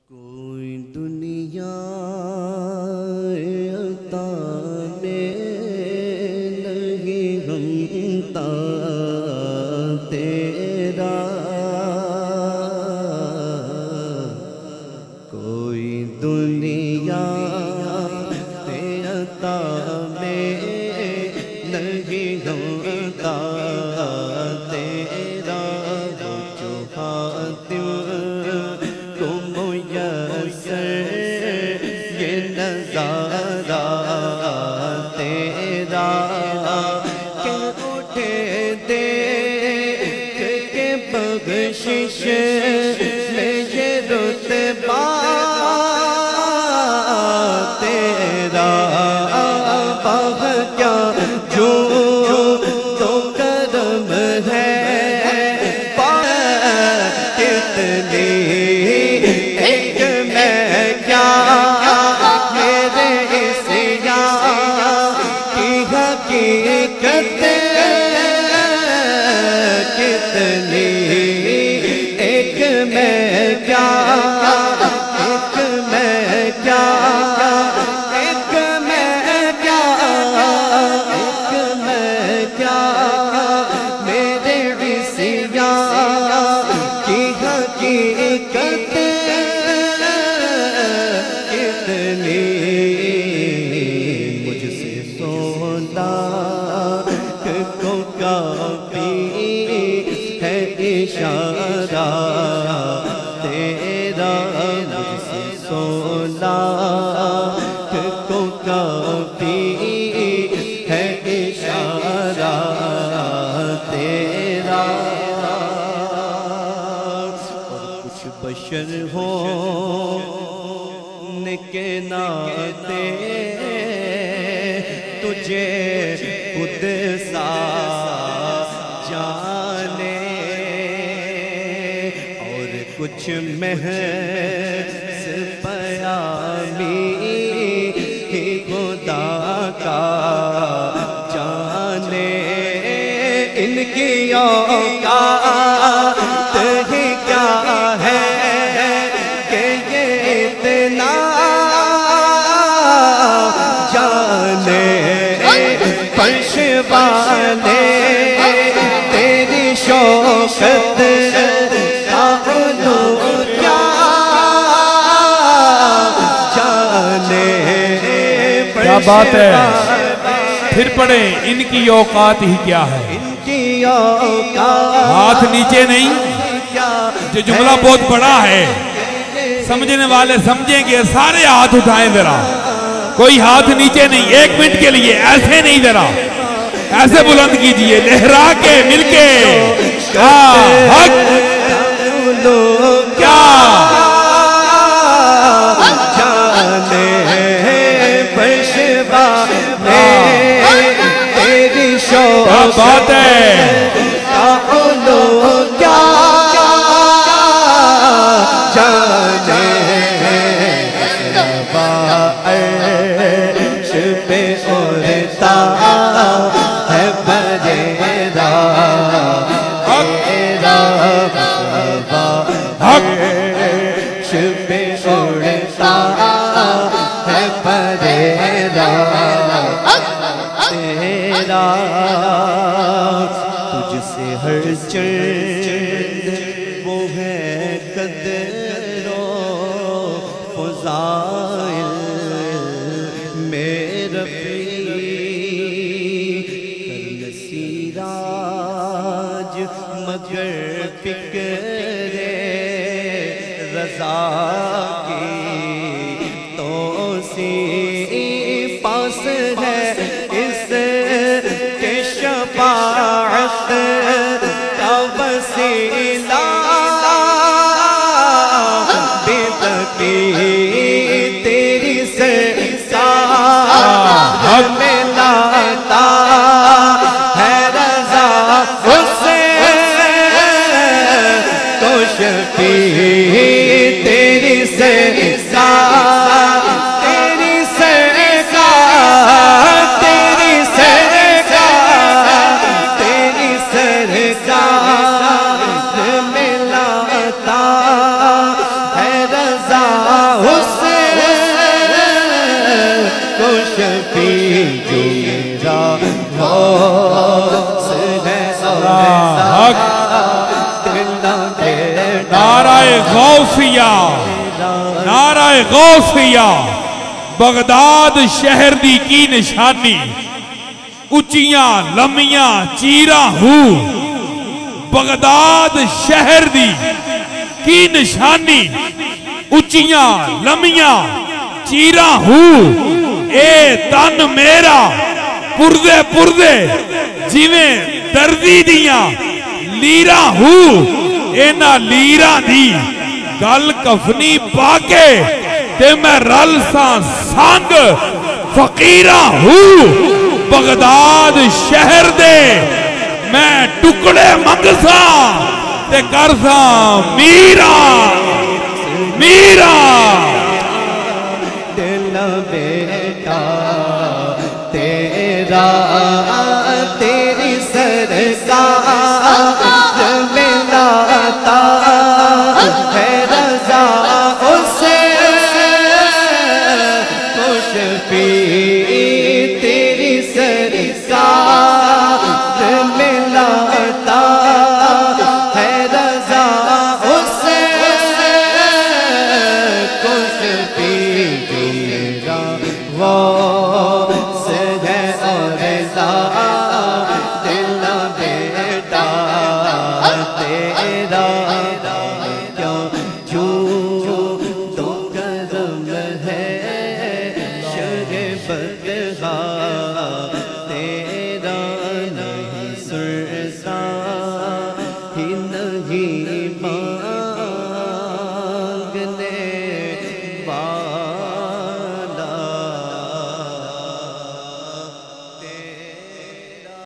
کوئی دنیا عطا میں نہیں غمتا تیرا، کوئی دنیا عطا میں نہیں غمتا تیرا، وہ جو حاتم کو میسر یہ نظارہ تیرا، کہ اٹھے دیکھ کے بخشش میں یہ رتبہ تیرا، باغ کیا جو تو کرم ہے کتنی ایک میں کیا میرے اس یار کی حقیقت کتنی ایک میں کیا ایک میں کیا ایک میں کیا ایک میں کیا میرے اس یار کی حقیقت کتنی، مجھ سے سودا کو کافی ہے اشارہ تیرا، مجھ سے سودا کو کافی ہے اشارہ تیرا، اور کچھ بشر ہوں کے ناتے تجھے خود سا جانے، اور کچھ محض پیامی ہی خدا کا جانے، ان کی اوقات ہی کیا ہے کہ یہ اتنا جانے، فرش والے تیری شوقت کا علو کیا جانے، کیا بات ہے، پھر پڑھیں ان کی اوقات ہی کیا ہے، ان کی اوقات ہاتھ نیچے نہیں، جو جملہ بہت بڑا ہے، سمجھنے والے سمجھیں گے، سارے ہاتھ اٹھائیں ذرا، کوئی ہاتھ نیچے نہیں، ایک منٹ کے لیے ایسے نہیں، ذرا ایسے بلند کیجئے، لہرا کے مل کے، کیا حق کیا جانے پشوا میں تیری شوق بات ہے، کیا جانے عرش پہ اڑتا ہے بریرا تیرا، عرش پہ اڑتا ہے بریرا تیرا، تجھ سے ہر چند وہ ہے قدر و فضائل میرا کر سیراج مگر فکر رضا کی توسیع پاس ہے اس کے شفاعت کا وسیلہ، تیری سرکار میں لاتا ہے رضا اس سے تو شفیع تیری سے رضا حسین کو شفیع جو میرا غوث ہے نعرہ غوثیہ، نعرہ غوثیہ، بغداد شہر دی کی نشانی، اچیاں لمیاں چیرہ ہوں، بغداد شہر دی کی نشانی، اچیاں لمیاں چیرہ ہوں، اے تن میرا پردے پردے جیویں دردی دیاں لیرہ ہوں، اینا لیرہ دی گل کفنی پاکے تے میں رل ساں سانگ فقیرہ ہوں، بغداد شہر دے میں ٹکڑے منگساں تے کرساں میرا میرا دل بیٹا تیرا